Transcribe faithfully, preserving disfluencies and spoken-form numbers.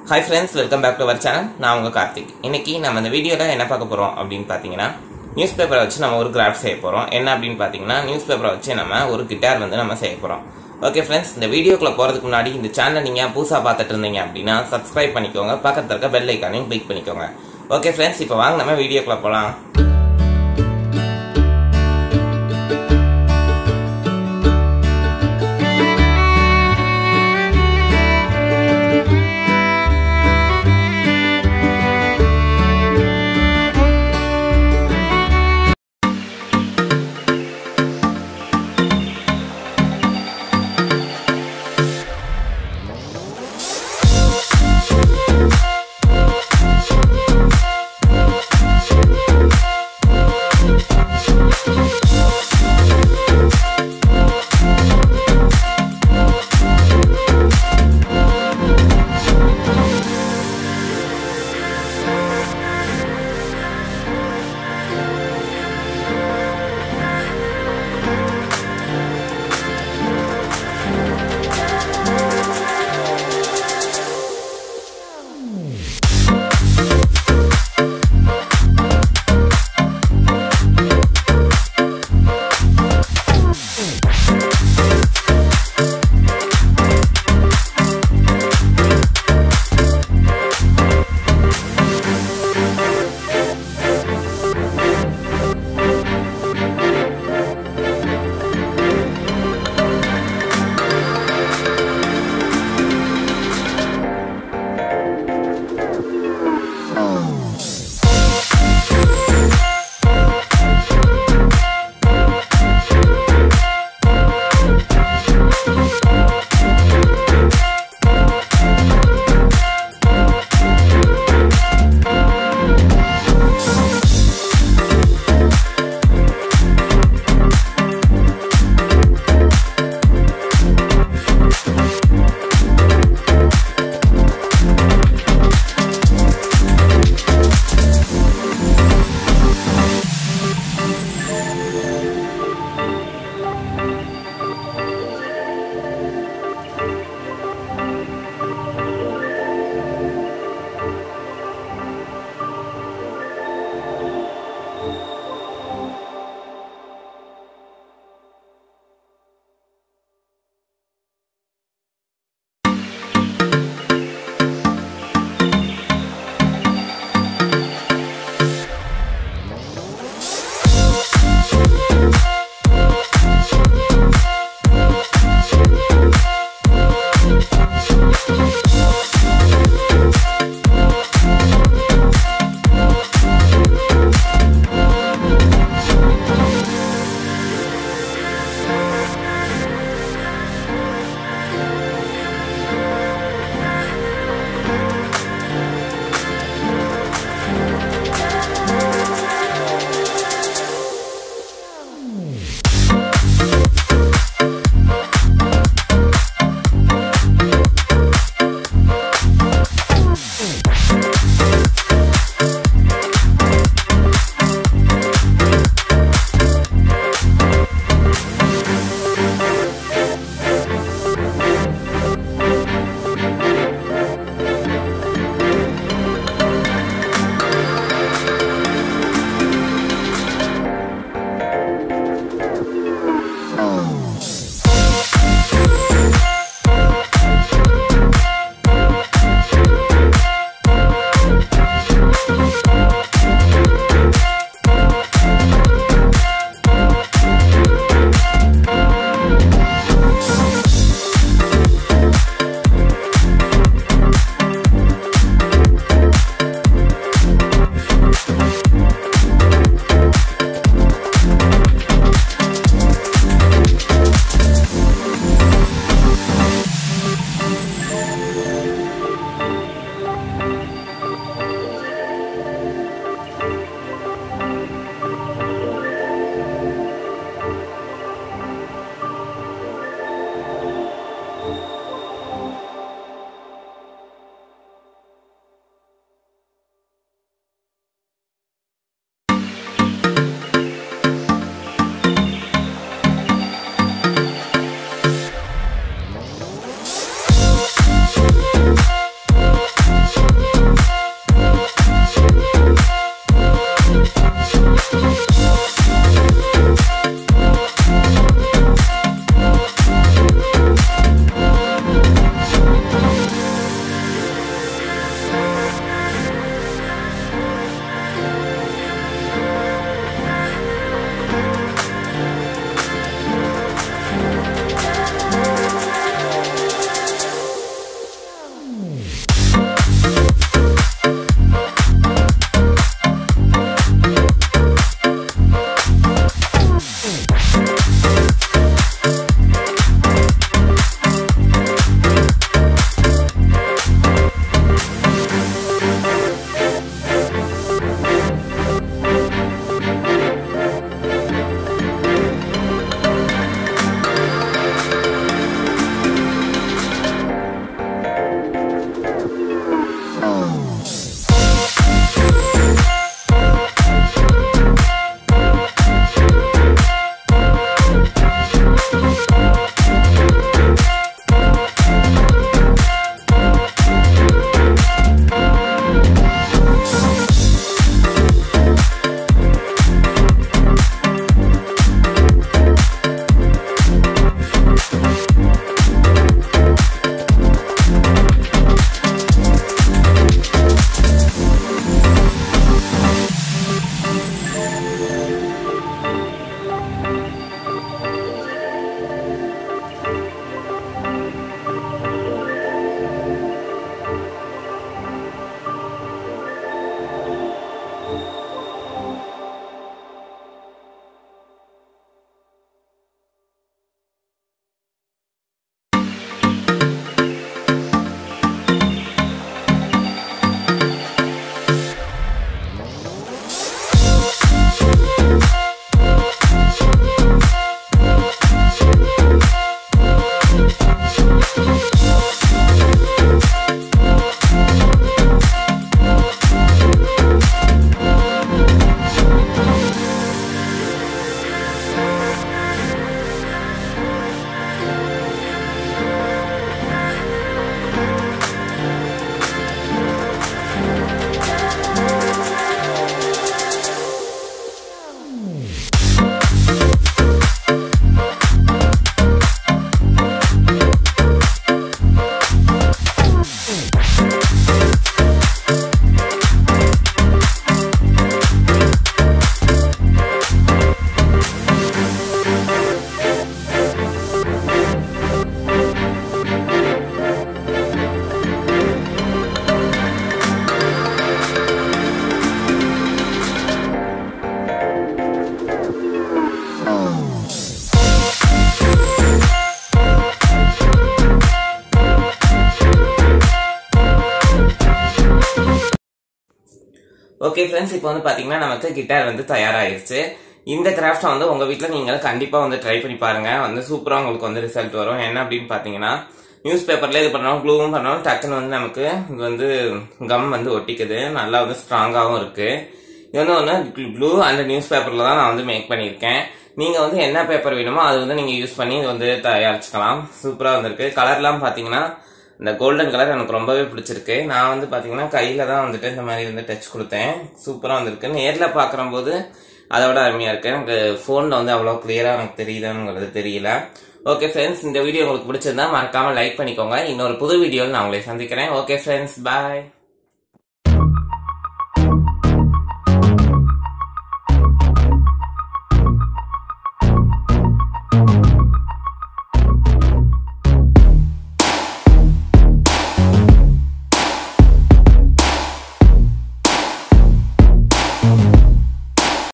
Hi friends, welcome back to our channel. நான் உங்க கார்த்திக். இன்னைக்கு நம்ம இந்த வீடியோல என்ன பார்க்க போறோம் அப்படினு பாத்தீங்கன்னா நியூஸ் பேப்பரை வச்சு நம்ம ஒரு கிராஃப்ட் செய்ய போறோம். என்ன அப்படினு பாத்தீங்கன்னா நியூஸ் பேப்பரை வச்சு நம்ம ஒரு கிட்டார் வந்து நம்ம செய்ய போறோம். ஓகே फ्रेंड्स, இந்த வீடியோக்குள்ள போறதுக்கு முன்னாடி இந்த சேனலை நீங்க புதுசா பார்த்துட்டு இருந்தீங்க அப்படினா Subscribe பண்ணிக்கோங்க. பக்கத்துல இருக்க பெல் ஐகானையும் கிளிக் பண்ணிக்கோங்க. ஓகே फ्रेंड्स, இப்போ வாங்க நம்ம வீடியோக்குள்ள போலாம். ஓகே ஃப்ரெண்ட்ஸ், இப்போ வந்து பாத்தீங்கன்னா நமக்கு கிட்டார் வந்து தயாராகிருச்சு. இந்த கிராஃப்டை வந்து உங்க வீட்டில் நீங்கள் கண்டிப்பா வந்து ட்ரை பண்ணி பாருங்க. வந்து சூப்பரா உங்களுக்கு வந்து ரிசல்ட் வரும். என்ன அப்படின்னு பாத்தீங்கன்னா, நியூஸ் பேப்பர்ல இது பண்ணோம், க்ளூவும் பண்ணோம், டக்குன்னு வந்து நமக்கு இது வந்து கம் வந்து ஒட்டிக்குது. நல்லா வந்து ஸ்ட்ராங்காகவும் இருக்கு. இது வந்து ஒன்று க்ளூ அண்ட் நியூஸ் பேப்பர்ல தான் நான் வந்து மேக் பண்ணியிருக்கேன். நீங்க வந்து என்ன பேப்பர் வேணுமோ அது வந்து நீங்க யூஸ் பண்ணி இது வந்து தயாரிச்சுக்கலாம். சூப்பரா வந்திருக்கு. கலர்லாம் பாத்தீங்கன்னா இந்த கோல்டன் கலர் எனக்கு ரொம்பவே பிடிச்சிருக்கு. நான் வந்து பாத்தீங்கன்னா கையில தான் வந்துட்டு இந்த மாதிரி வந்து டச் கொடுத்தேன். சூப்பரா வந்திருக்கு. நேர்ல பாக்குற போது அதோட அருமையா இருக்கு. எனக்கு போன்ல வந்து அவ்வளவு கிளியரா எனக்கு தெரியுதுங்கிறது தெரியல. ஓகே ஃப்ரெண்ட்ஸ், இந்த வீடியோ உங்களுக்கு பிடிச்சிருந்தா மறக்காம லைக் பண்ணிக்கோங்க. இன்னொரு புது வீடியோவில் நான் உங்களை சந்திக்கிறேன். ஓகே ஃப்ரெண்ட்ஸ், பாய்.